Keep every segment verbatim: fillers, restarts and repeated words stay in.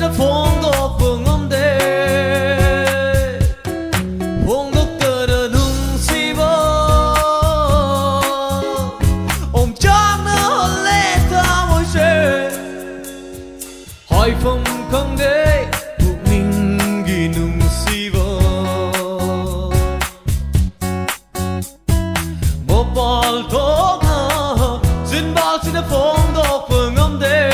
xin phong độ phương âm đê phong độ tờ đờ nung si bơ ôm chắc nó lệ ta môi xe Haipham Khangde thuộc mình ghi nung si bơ một bal thuốc ngờ xin bao xin phong độ phương âm đê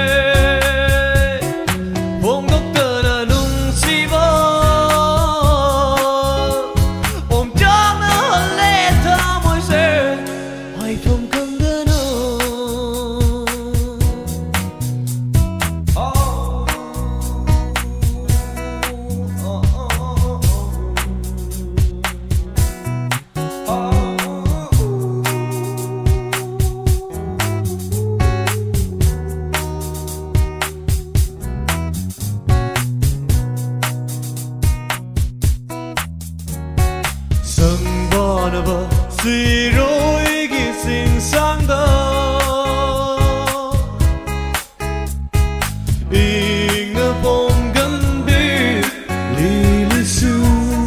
Sân bò nở bờ suy rối ghi xinh sáng đó in ở vùng gần đi lì lì su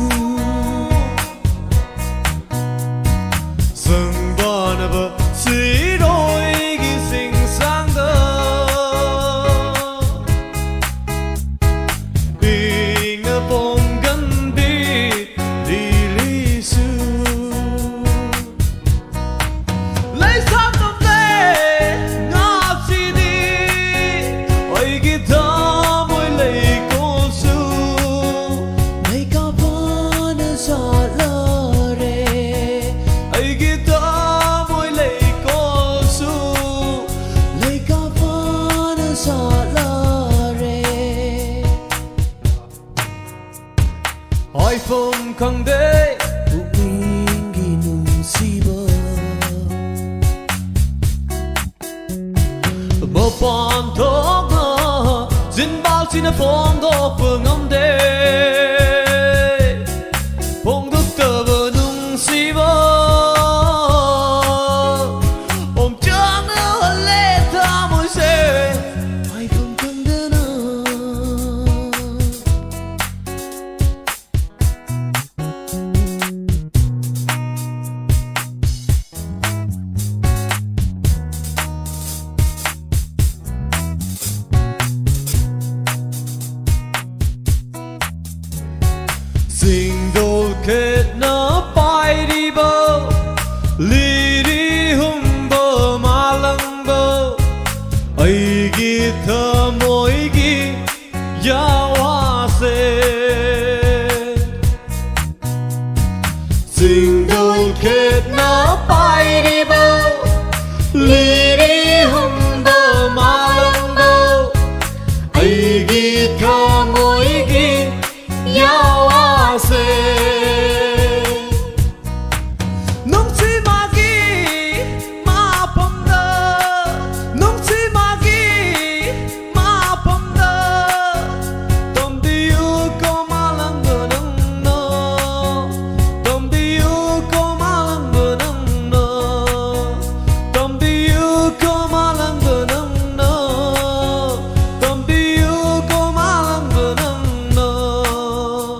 sân bò nở bờ suy rối ghi xinh sáng đó in ở vùng gần đi lì lấy sao tâm lệ ngọc si đi ôi guitar môi lấy cô su lấy cả vốn gió lơ rê ôi guitar môi lấy cô su lấy cả vốn gió lơ rê Haipham Khangde một bọn thuốc ngờ dính bao xin phong độ phương âm đê phong thức tờ bờ nung si bơ ôm chắc nữa lệ ta môi xe Haipham Khangde nơ Dình đô kết nó bay đi bơ Lì đi hùng bơ mà lăng bơ Ây ghi thơ môi ghi ya hoa xê Dình đô kết nó bay đi bơ Lì đi hùng bơ mà lăng bơ Ây ghi thơ môi ghi ya hoa xê nung si ma ghi ma pom đơ nung si ma ghi ma pom đơ tom diu ko ma lang bờ nâng nơ tom diu ko ma lang bờ nâng nơ tom diu ko ma lang bờ nâng nơ tom diu ko ma lang bờ nâng nơ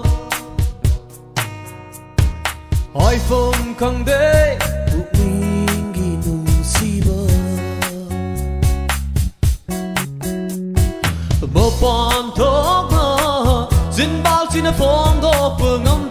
Haipham Khangde thuộc mình ghi nung si bơ một bọn thuốc ngờ dính bao xin phong độ phương âm